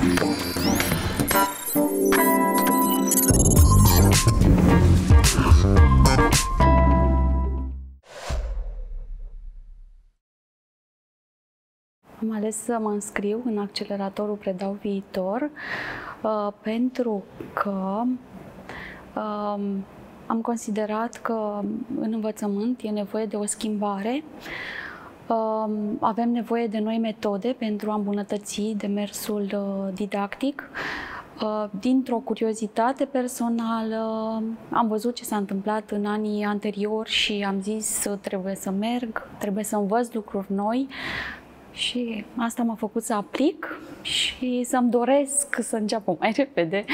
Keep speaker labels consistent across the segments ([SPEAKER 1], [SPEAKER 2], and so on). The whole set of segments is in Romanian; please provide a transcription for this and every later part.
[SPEAKER 1] Am ales să mă înscriu în acceleratorul Predau Viitor pentru că am considerat că în învățământ e nevoie de o schimbare. Avem nevoie de noi metode pentru a îmbunătăți demersul didactic. Dintr-o curiozitate personală, am văzut ce s-a întâmplat în anii anteriori și am zis trebuie să merg, trebuie să învăț lucruri noi. Și asta m-a făcut să aplic și să-mi doresc să înceapă mai repede.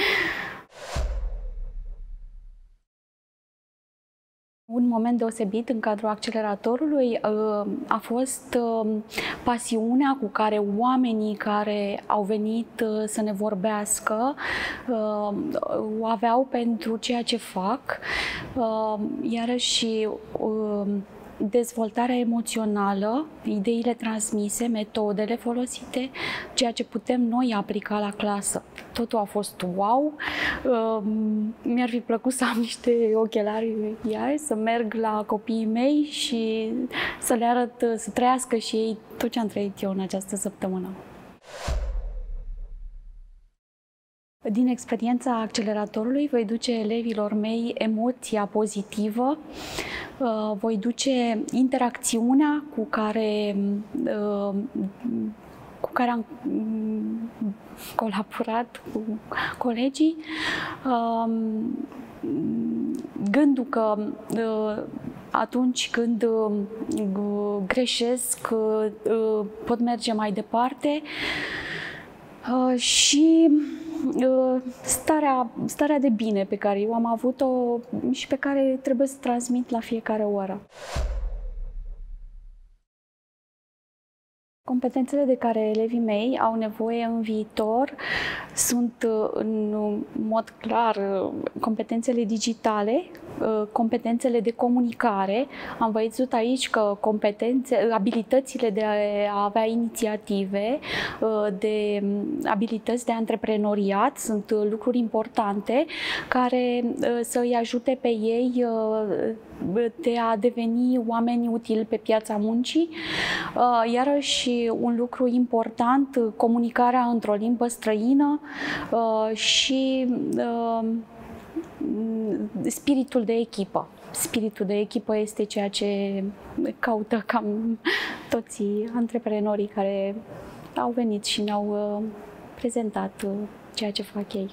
[SPEAKER 1] Un moment deosebit în cadrul acceleratorului a fost pasiunea cu care oamenii care au venit să ne vorbească o aveau pentru ceea ce fac, iarăși dezvoltarea emoțională, ideile transmise, metodele folosite, ceea ce putem noi aplica la clasă. Totul a fost wow! Mi-ar fi plăcut să am niște ochelari iar, să merg la copiii mei și să le arăt, să trăiască și ei tot ce am trăit eu în această săptămână. Din experiența acceleratorului voi duce elevilor mei emoția pozitivă, voi duce interacțiunea cu care am colaborat cu colegii, gândul că atunci când greșesc pot merge mai departe și starea de bine pe care eu am avut-o și pe care trebuie să transmit la fiecare oră. Competențele de care elevii mei au nevoie în viitor sunt, în mod clar, competențele digitale, competențele de comunicare. Am văzut aici că abilitățile de a avea inițiative, de abilități de antreprenoriat sunt lucruri importante care să îi ajute pe ei de a deveni oameni utili pe piața muncii. Iarăși, un lucru important, comunicarea într-o limbă străină și spiritul de echipă. Spiritul de echipă este ceea ce caută cam toți antreprenorii care au venit și ne-au prezentat ceea ce fac ei.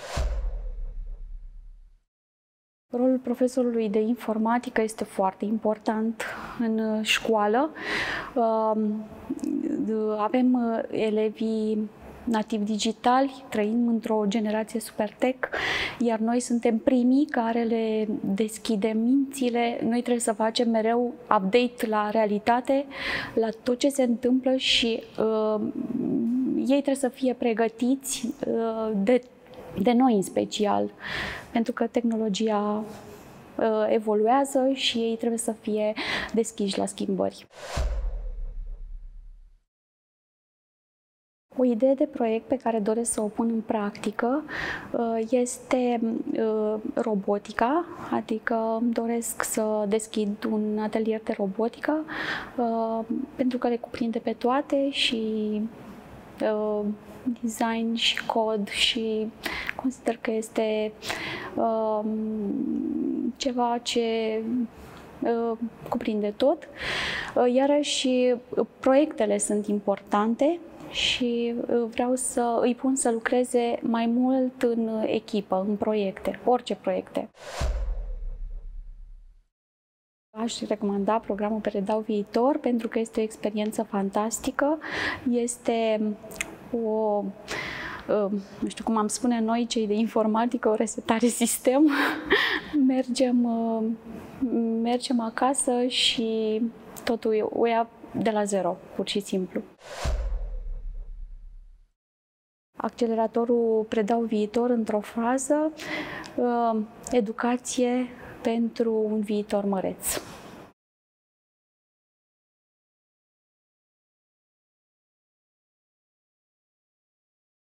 [SPEAKER 1] Rolul profesorului de informatică este foarte important în școală. Avem elevii nativi digitali, trăim într-o generație super tech, iar noi suntem primii care le deschidem mințile. Noi trebuie să facem mereu update la realitate, la tot ce se întâmplă și ei trebuie să fie pregătiți de noi în special, pentru că tehnologia evoluează și ei trebuie să fie deschiși la schimbări. O idee de proiect pe care doresc să o pun în practică este robotica, adică doresc să deschid un atelier de robotică pentru că le cuprinde pe toate și design și cod și consider că este ceva ce cuprinde tot. Iarăși, proiectele sunt importante și vreau să îi pun să lucreze mai mult în echipă, în proiecte, orice proiecte. Aș recomanda programul Predau Viitor pentru că este o experiență fantastică, este nu știu cum am spune noi, cei de informatică, o resetare sistem. Mergem acasă și totul o ia de la zero, pur și simplu. Acceleratorul Predau Viitor, într-o frază, educație pentru un viitor măreț.